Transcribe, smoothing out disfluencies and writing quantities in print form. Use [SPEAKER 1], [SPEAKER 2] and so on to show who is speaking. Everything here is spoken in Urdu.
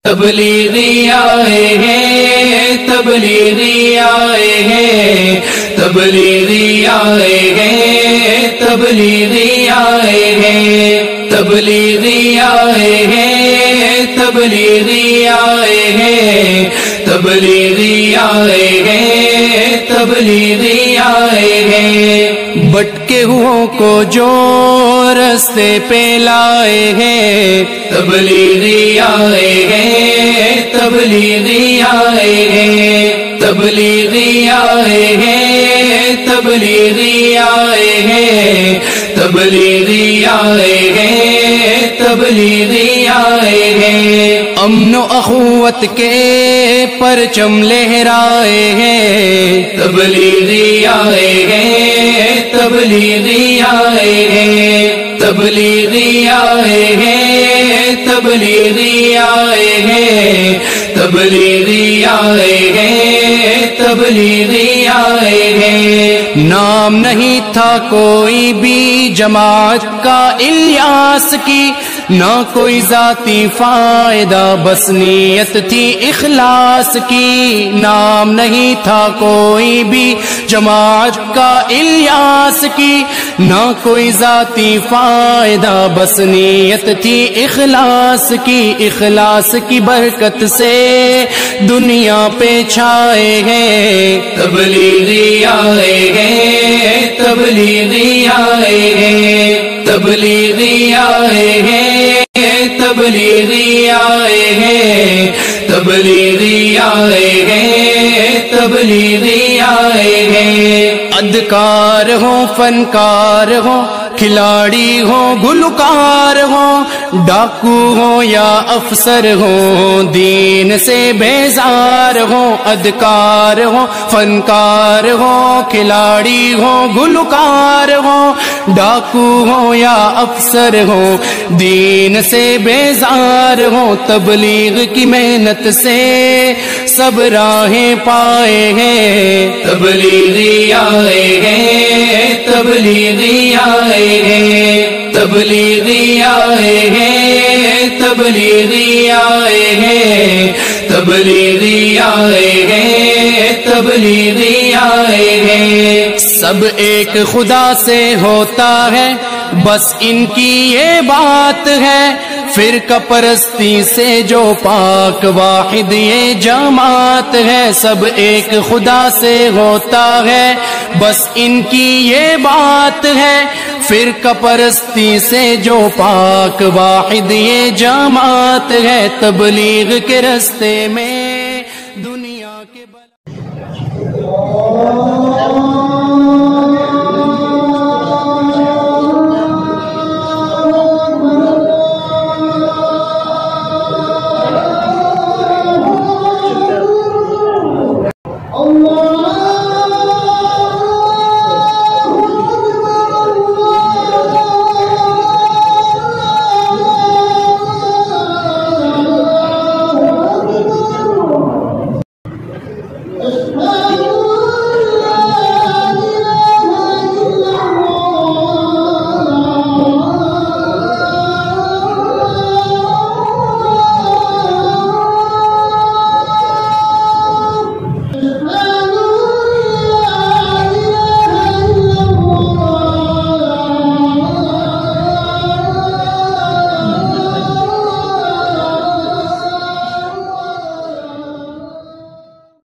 [SPEAKER 1] تبلیغی آئے ہیں، تبلیغی آئے ہیں، تبلیغی آئے ہیں، تبلیغی آئے ہیں، تبلیغی آئے ہیں، تبلیغی آئے ہیں، تبلیغی آئے ہیں، تبلیغی آئے ہیں، بٹکے ہوئوں کو جو رستے پہ لائے ہیں، تبلیغی آئے ہیں، تبلیغی آئے ہیں، تبلیغی آئے ہیں، تبلیغی آئے ہیں، تبلیغی آئے ہیں، تبلیغی آئے ہیں، امن و اخوت کے پرچم لہرائے ہیں، تبلیغی آئے ہیں، تبلیغی آئے ہیں، تبلیغی آئے ہیں، تبلیغی آئے ہیں، تبلیغی آئے ہیں، تبلیغی آئے ہیں، نام نہیں تھا کوئی بھی جماعت کا الیاس کی، نہ کوئی ذاتی فائدہ بس نیت تھی اخلاص کی، نام نہیں تھا کوئی بھی جماعت کا الیاس کی، نہ کوئی ذاتی فائدہ بس نیت تھی اخلاص کی، اخلاص کی برکت سے دنیا پہ چھائے ہیں، تبلیغی آئے ہیں، تبلیغی آئے ہیں، تبلیغی آئے ہیں، تبلیغی آئے ہیں، تبلیغی آئے ہیں، تبلیغی آئے ہیں، ادکار ہو، فنکار ہو، کھلاڑی ہو، گلوکار ہو، ڈاکو ہو یا افسر ہو، دین سے بیزار ہو، ادکار ہو، فنکار ہو، کھلاڑی ہو، گلوکار ہو، ڈاکو ہو یا افسر ہو، دین سے بیزار ہو، تبلیغ کی محنت سے سب راہیں پائے ہیں، تبلیغی آئے ہیں، تبلیغی آئے ہیں، تبلیغی آئے ہیں، تبلیغی آئے ہیں، تبلیغی آئے ہیں، تبلیغی آئے ہیں، سب ایک خدا سے ہوتا ہے بس ان کی یہ بات ہے، فرقہ پرستی سے جو پاک واحد یہ جماعت ہے، سب ایک خدا سے ہوتا ہے بس ان کی یہ بات ہے، فرقہ پرستی سے جو پاک واحد یہ جماعت ہے، تبلیغ کے رستے میں دنیا کے